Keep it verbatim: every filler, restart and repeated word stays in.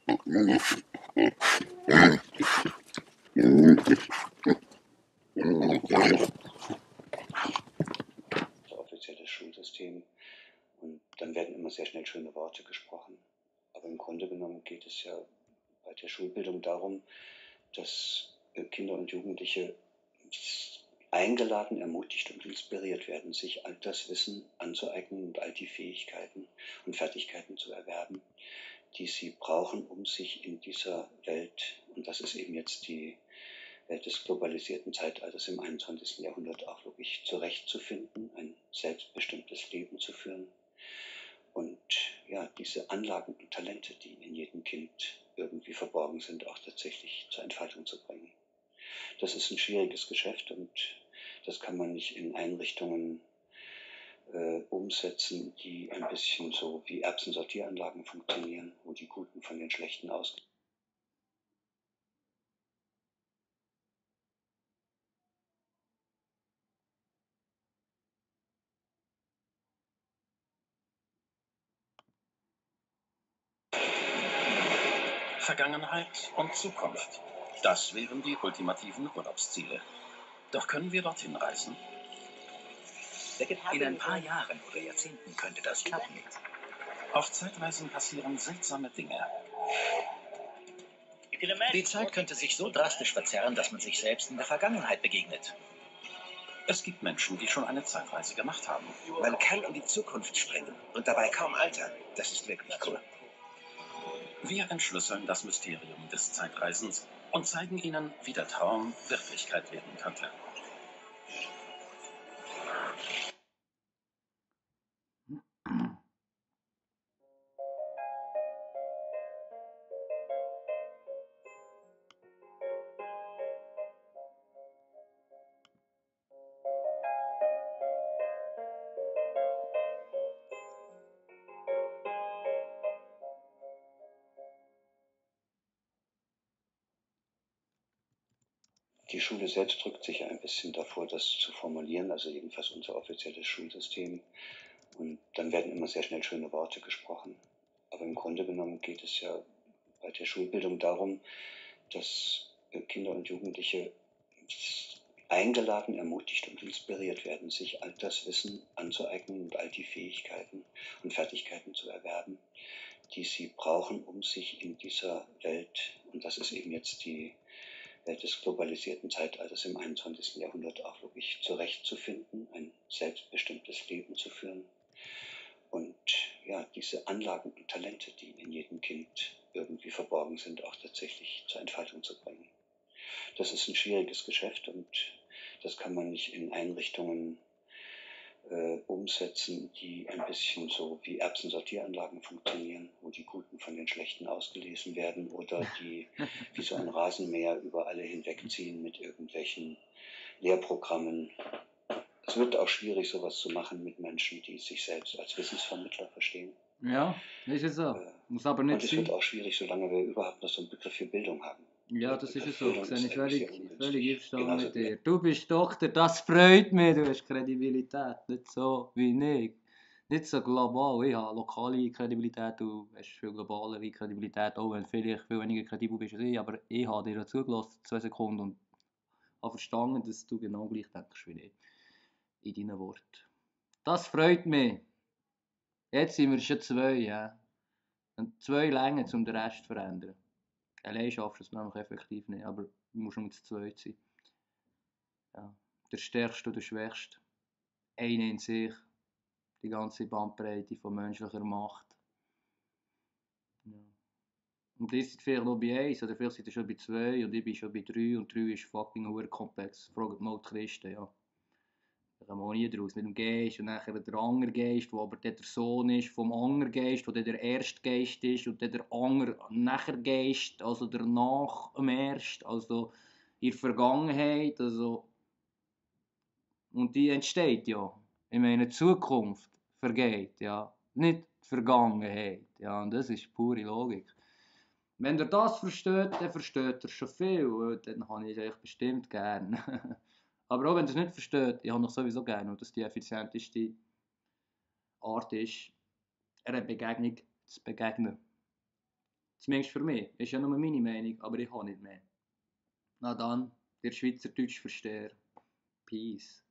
offizielles Schulsystem und dann werden immer sehr schnell schöne Worte gesprochen. Aber im Grunde genommen geht es ja bei der Schulbildung darum, dass Kinder und Jugendliche eingeladen, ermutigt und inspiriert werden, sich all das Wissen anzueignen und all die Fähigkeiten und Fertigkeiten zu erwerben, die sie brauchen, um sich in dieser Welt, und das ist eben jetzt die Welt des globalisierten Zeitalters im einundzwanzigsten Jahrhundert, auch wirklich zurechtzufinden, ein selbstbestimmtes Leben zu führen und ja, diese Anlagen und Talente, die in jedem Kind irgendwie verborgen sind, auch tatsächlich zur Entfaltung zu bringen. Das ist ein schwieriges Geschäft und das kann man nicht in Einrichtungen äh, umsetzen, die ein bisschen so wie Erbsensortieranlagen funktionieren, wo die Guten von den Schlechten ausgehen. Vergangenheit und Zukunft. Das wären die ultimativen Urlaubsziele. Doch können wir dorthin reisen? In ein paar Jahren oder Jahrzehnten könnte das klappen. Auf Zeitreisen passieren seltsame Dinge. Die Zeit könnte sich so drastisch verzerren, dass man sich selbst in der Vergangenheit begegnet. Es gibt Menschen, die schon eine Zeitreise gemacht haben. Man kann in die Zukunft springen und dabei kaum altern. Das ist wirklich cool. Wir entschlüsseln das Mysterium des Zeitreisens und zeigen Ihnen, wie der Traum Wirklichkeit werden könnte. Die Schule selbst drückt sich ja ein bisschen davor, das zu formulieren, also jedenfalls unser offizielles Schulsystem. Und dann werden immer sehr schnell schöne Worte gesprochen. Aber im Grunde genommen geht es ja bei der Schulbildung darum, dass Kinder und Jugendliche eingeladen, ermutigt und inspiriert werden, sich all das Wissen anzueignen und all die Fähigkeiten und Fertigkeiten zu erwerben, die sie brauchen, um sich in dieser Welt, und das ist eben jetzt die Welt des globalisierten Zeitalters im einundzwanzigsten Jahrhundert, auch wirklich zurechtzufinden, ein selbstbestimmtes Leben zu führen und ja, diese Anlagen und Talente, die in jedem Kind irgendwie verborgen sind, auch tatsächlich zur Entfaltung zu bringen. Das ist ein schwieriges Geschäft und das kann man nicht in Einrichtungen äh, umsetzen, die ein bisschen so wie Erbsensortieranlagen funktionieren, wo die Guten von den Schlechten ausgelesen werden oder die wie so ein Rasenmäher über alle hinwegziehen mit irgendwelchen Lehrprogrammen. Es wird auch schwierig, sowas zu machen mit Menschen, die sich selbst als Wissensvermittler verstehen. Ja, ist es so. Äh, Muss aber Und nicht es wird sein. auch schwierig, solange wir überhaupt noch so einen Begriff für Bildung haben. Ja, Der das ist Begriff es so. Bildung Sehe ist ich eigentlich sehr völlig, völlig ungünstig. einverstanden Genauso mit wie dir. Du bist Doktor, das freut mich. Du hast Kredibilität. Nicht so wie ich. Nicht so global. Ich habe lokale Kredibilität, du hast viel globalere Kredibilität, auch wenn du vielleicht viel weniger kredibel bist als ich. Aber ich habe dir zugelassen, zwei Sekunden, und habe verstanden, dass du genau gleich denkst wie ich. In deinen Worten. Das freut mich. Jetzt sind wir schon zwei, ja. Und zwei Längen, um den Rest zu verändern. Allein schaffst du es nämlich effektiv nicht, aber du musst nur zu zweit sein. Ja. Der Stärkste und der Schwächste. Einer in sich. Die ganze Bandbreite von menschlicher Macht. Ja. Und ihr seid vielleicht noch bei eins, oder vielleicht seid ihr schon bei zwei, und ich bin schon bei drei, und drei ist fucking komplex. Fragt mal die Christen, ja. Da kommen wir auch nie draus. Mit dem Geist und nachher der andere Geist, der aber der Sohn ist vom anderen Geist, der der erste Geist ist, und dann der andere nachher Geist, also der nach dem ersten, also in der Vergangenheit, also. Und die entsteht ja. Ich meine, die Zukunft vergeht, ja. Nicht die Vergangenheit, ja. Und das ist pure Logik. Wenn ihr das versteht, dann versteht ihr schon viel. Dann habe ich es euch bestimmt gern. Aber auch wenn ihr es nicht versteht, ich habe es sowieso gerne, und das die effizienteste Art ist, einer Begegnung zu begegnen. Zumindest für mich. Ist ja nur meine Meinung, aber ich habe nicht mehr. Na dann, der Schweizerdeutsch Versteher. Peace.